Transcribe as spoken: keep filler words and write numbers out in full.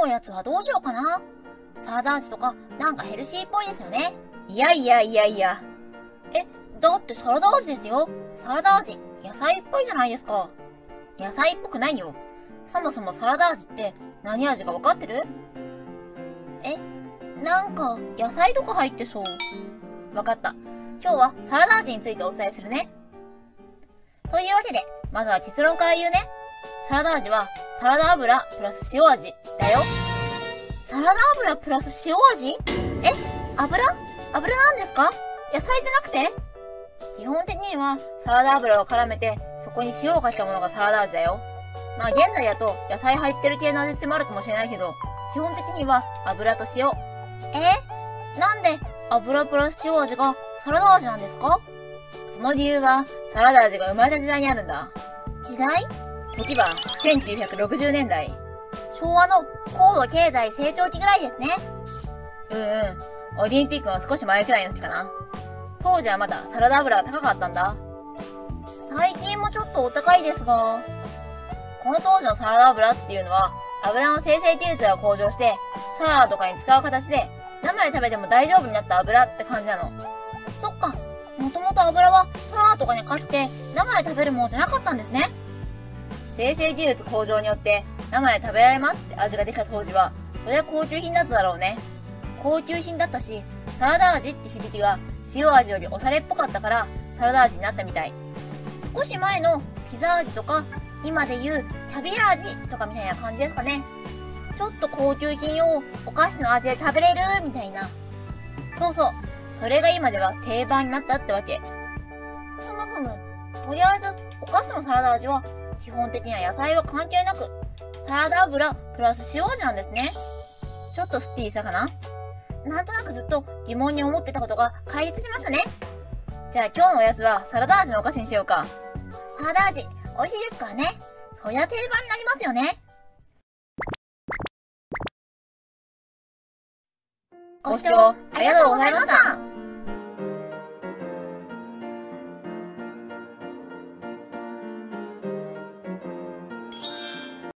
おやつはどうしようかな。サラダ味とか、なんかヘルシーっぽいですよね。いやいやいやいや。え、だってサラダ味ですよ。サラダ味、野菜っぽいじゃないですか。野菜っぽくないよ。そもそもサラダ味って何味かわかってる？え、なんか野菜とか入ってそう。わかった。今日はサラダ味についてお伝えするね。というわけで、まずは結論から言うね。サラダ味はサラダ油プラス塩味だよ。サラダ油プラス塩味？え、油？油なんですか？野菜じゃなくて？基本的にはサラダ油を絡めてそこに塩をかけたものがサラダ味だよ。まあ現在だと野菜入ってる系の味付けもあるかもしれないけど、基本的には油と塩。え？なんで油プラス塩味がサラダ味なんですか？その理由はサラダ味が生まれた時代にあるんだ。時代？時はせんきゅうひゃくろくじゅうねんだい。昭和の高度経済成長期ぐらいですね。うんうん。オリンピックの少し前くらいの時かな。当時はまだサラダ油が高かったんだ。最近もちょっとお高いですが、この当時のサラダ油っていうのは油の生成技術が向上してサラダとかに使う形で生で食べても大丈夫になった油って感じなの。そっか。もともと油はサラダとかにかけて生で食べるものじゃなかったんですね。生成技術向上によって生で食べられますって味ができた当時は、そりゃ高級品だっただろうね。高級品だったし、サラダ味って響きが塩味よりおしゃれっぽかったからサラダ味になったみたい。少し前のピザ味とか、今で言うキャビア味とかみたいな感じですかね。ちょっと高級品をお菓子の味で食べれるみたいな。そうそう。それが今では定番になったってわけ。ふむふむ。とりあえず、お菓子のサラダ味は基本的には野菜は関係なく、サラダ油プラス塩味なんですね。ちょっとスッキリしたかな？なんとなくずっと疑問に思ってたことが解決しましたね。じゃあ今日のおやつはサラダ味のお菓子にしようか。サラダ味、美味しいですからね。そりゃ定番になりますよね。ご視聴ありがとうございました。